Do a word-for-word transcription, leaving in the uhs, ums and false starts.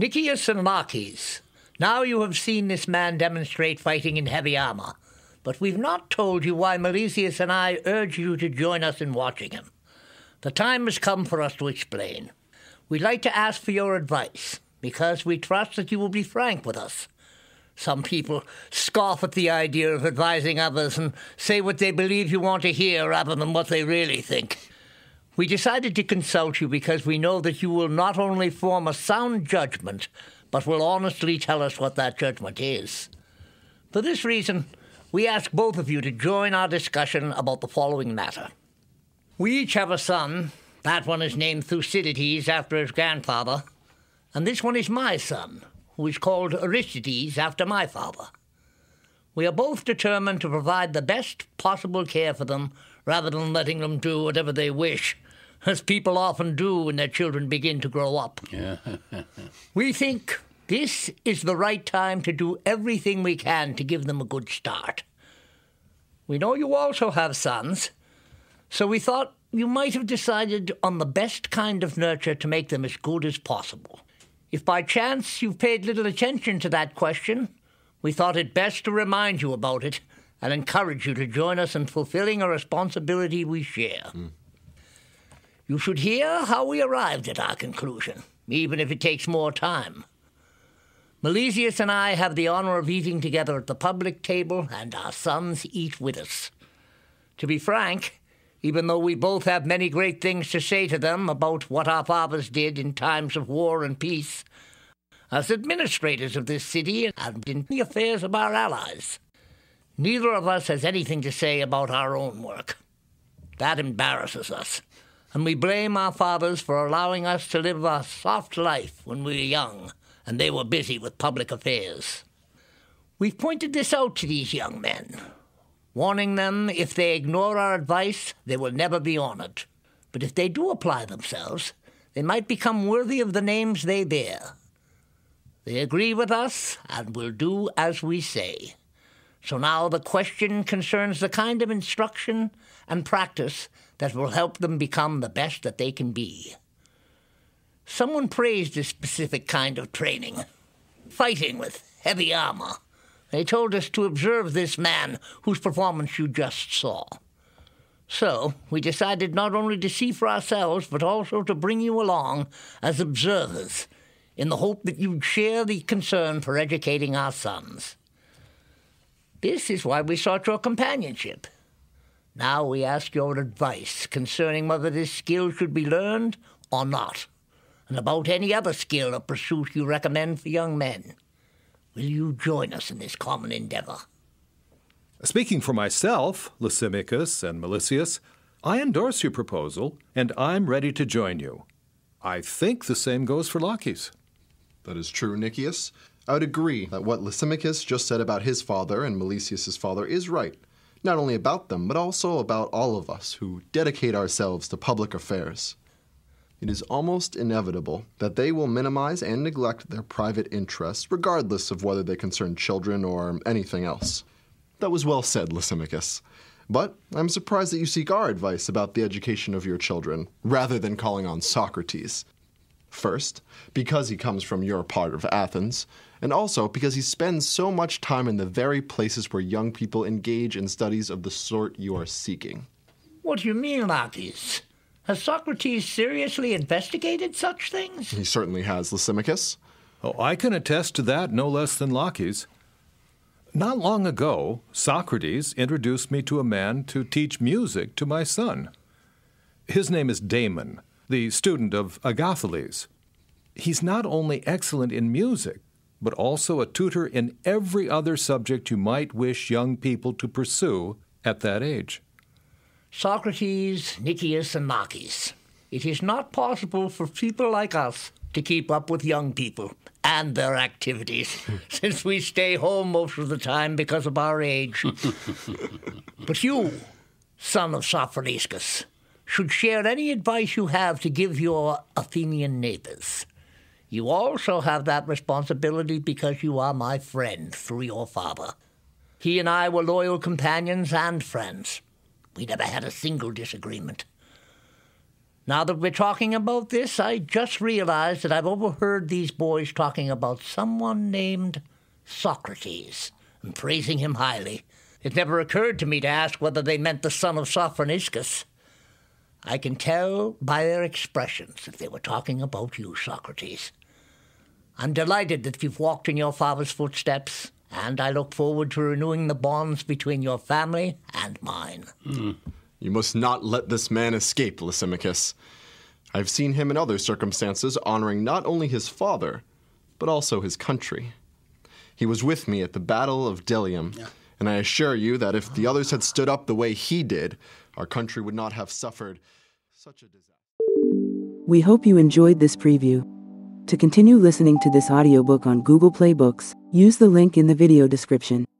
Nicias and Laches, now you have seen this man demonstrate fighting in heavy armor, but we've not told you why Nicias and I urge you to join us in watching him. The time has come for us to explain. We'd like to ask for your advice, because we trust that you will be frank with us. Some people scoff at the idea of advising others and say what they believe you want to hear rather than what they really think. We decided to consult you because we know that you will not only form a sound judgment, but will honestly tell us what that judgment is. For this reason, we ask both of you to join our discussion about the following matter. We each have a son. That one is named Thucydides after his grandfather, and this one is my son, who is called Aristotle after my father. We are both determined to provide the best possible care for them rather than letting them do whatever they wish, as people often do when their children begin to grow up. Yeah. We think this is the right time to do everything we can to give them a good start. We know you also have sons, so we thought you might have decided on the best kind of nurture to make them as good as possible. If by chance you've paid little attention to that question, we thought it best to remind you about it and encourage you to join us in fulfilling a responsibility we share. Mm. You should hear how we arrived at our conclusion, even if it takes more time. Nicias and I have the honor of eating together at the public table, and our sons eat with us. To be frank, even though we both have many great things to say to them about what our fathers did in times of war and peace, as administrators of this city and in the affairs of our allies, neither of us has anything to say about our own work. That embarrasses us, and we blame our fathers for allowing us to live a soft life when we were young, and they were busy with public affairs. We've pointed this out to these young men, warning them if they ignore our advice, they will never be honored. But if they do apply themselves, they might become worthy of the names they bear. They agree with us and will do as we say. So now the question concerns the kind of instruction and practice that will help them become the best that they can be. Someone praised this specific kind of training, fighting with heavy armor. They told us to observe this man whose performance you just saw. So we decided not only to see for ourselves, but also to bring you along as observers, in the hope that you'd share the concern for educating our sons. This is why we sought your companionship. Now we ask your advice concerning whether this skill should be learned or not, and about any other skill or pursuit you recommend for young men. Will you join us in this common endeavor? Speaking for myself, Lysimachus and Melicius, I endorse your proposal, and I'm ready to join you. I think the same goes for Laches. That is true, Nicias. I would agree that what Lysimachus just said about his father and Melicius' father is right, not only about them, but also about all of us who dedicate ourselves to public affairs. It is almost inevitable that they will minimize and neglect their private interests, regardless of whether they concern children or anything else. That was well said, Lysimachus. But I'm surprised that you seek our advice about the education of your children, rather than calling on Socrates. First, because he comes from your part of Athens, and also because he spends so much time in the very places where young people engage in studies of the sort you are seeking. What do you mean, Laches? Has Socrates seriously investigated such things? He certainly has, Lysimachus. Oh, I can attest to that no less than Laches. Not long ago, Socrates introduced me to a man to teach music to my son. His name is Damon, the student of Agathocles. He's not only excellent in music, but also a tutor in every other subject you might wish young people to pursue at that age. Socrates, Nicias, and Laches. It is not possible for people like us to keep up with young people and their activities, since we stay home most of the time because of our age. But you, son of Sophoniscus, should share any advice you have to give your Athenian neighbors. You also have that responsibility because you are my friend through your father. He and I were loyal companions and friends. We never had a single disagreement. Now that we're talking about this, I just realized that I've overheard these boys talking about someone named Socrates and praising him highly. It never occurred to me to ask whether they meant the son of Sophoniscus. I can tell by their expressions that they were talking about you, Socrates. I'm delighted that you've walked in your father's footsteps, and I look forward to renewing the bonds between your family and mine. Mm. You must not let this man escape, Lysimachus. I've seen him in other circumstances honoring not only his father, but also his country. He was with me at the Battle of Delium, yeah. and I assure you that if the others had stood up the way he did, our country would not have suffered such a disaster. We hope you enjoyed this preview. To continue listening to this audiobook on Google Play Books, use the link in the video description.